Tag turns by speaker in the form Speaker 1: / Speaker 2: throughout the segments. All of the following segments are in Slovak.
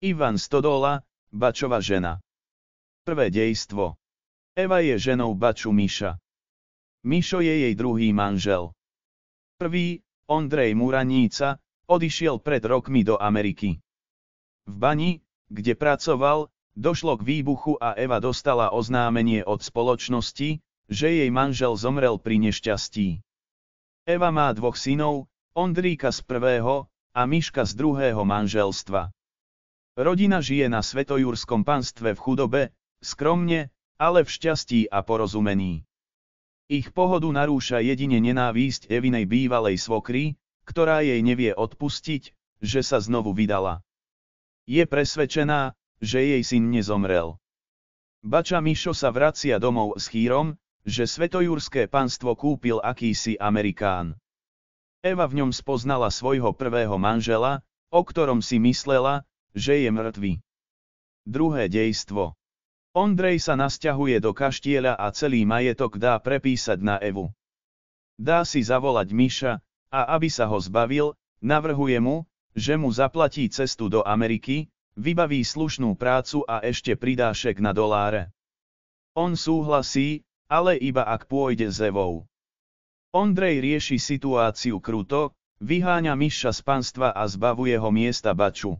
Speaker 1: Ivan Stodola, Bačova žena. Prvé dejstvo. Eva je ženou Baču Miša. Mišo je jej druhý manžel. Prvý, Ondrej Muraníca, odišiel pred rokmi do Ameriky. V bani, kde pracoval, došlo k výbuchu a Eva dostala oznámenie od spoločnosti, že jej manžel zomrel pri nešťastí. Eva má dvoch synov, Ondríka z prvého a Miška z druhého manželstva. Rodina žije na Svetojurskom panstve v chudobe, skromne, ale v šťastí a porozumení. Ich pohodu narúša jedine nenávisť Evinej bývalej svokry, ktorá jej nevie odpustiť, že sa znovu vydala. Je presvedčená, že jej syn nezomrel. Bača Mišo sa vracia domov s chýrom, že Svetojurské panstvo kúpil akýsi Amerikán. Eva v ňom spoznala svojho prvého manžela, o ktorom si myslela, že je mŕtvy. Druhé dejstvo. Ondrej sa nasťahuje do Kaštieľa a celý majetok dá prepísať na Evu. Dá si zavolať Miša, a aby sa ho zbavil, navrhuje mu, že mu zaplatí cestu do Ameriky, vybaví slušnú prácu a ešte pridá šek na doláre. On súhlasí, ale iba ak pôjde s Evou. Ondrej rieši situáciu kruto, vyháňa Miša z panstva a zbavuje ho miesta Baču.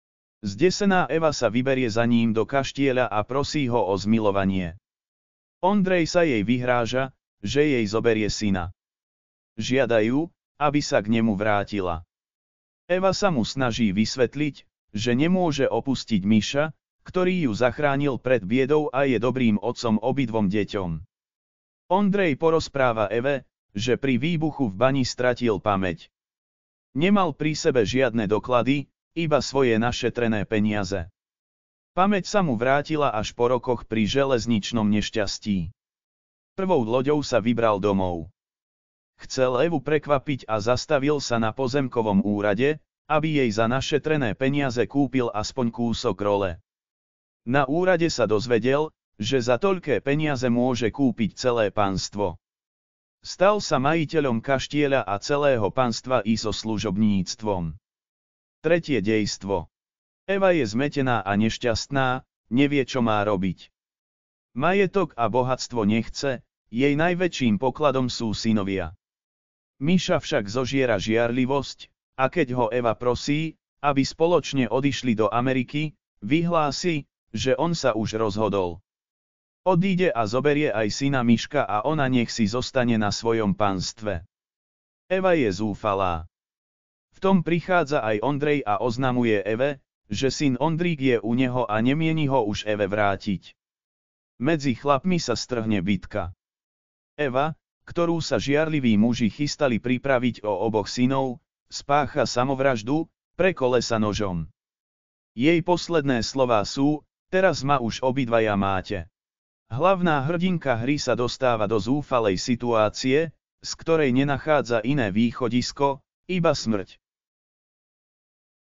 Speaker 1: Zdesená Eva sa vyberie za ním do Kaštieľa a prosí ho o zmilovanie. Ondrej sa jej vyhráža, že jej zoberie syna. Žiadajú, aby sa k nemu vrátila. Eva sa mu snaží vysvetliť, že nemôže opustiť Miša, ktorý ju zachránil pred biedou a je dobrým otcom obidvom deťom. Ondrej porozpráva Eve, že pri výbuchu v bani stratil pamäť. Nemal pri sebe žiadne doklady, iba svoje našetrené peniaze. Pamäť sa mu vrátila až po rokoch pri železničnom nešťastí. Prvou loďou sa vybral domov. Chcel Evu prekvapiť a zastavil sa na pozemkovom úrade, aby jej za našetrené peniaze kúpil aspoň kúsok role. Na úrade sa dozvedel, že za toľké peniaze môže kúpiť celé panstvo. Stal sa majiteľom Kaštieľa a celého panstva i so služobníctvom. Tretie dejstvo. Eva je zmetená a nešťastná, nevie čo má robiť. Majetok a bohatstvo nechce, jej najväčším pokladom sú synovia. Miša však zožiera žiarlivosť, a keď ho Eva prosí, aby spoločne odišli do Ameriky, vyhlási, že on sa už rozhodol. Odíde a zoberie aj syna Miška a ona nech si zostane na svojom panstve. Eva je zúfalá. V tom prichádza aj Ondrej a oznamuje Eve, že syn Ondrík je u neho a nemieni ho už Eve vrátiť. Medzi chlapmi sa strhne bitka. Eva, ktorú sa žiarliví muži chystali pripraviť o oboch synov, spácha samovraždu, prekole sa nožom. Jej posledné slová sú: teraz ma už obidvaja máte. Hlavná hrdinka hry sa dostáva do zúfalej situácie, z ktorej nenachádza iné východisko, iba smrť.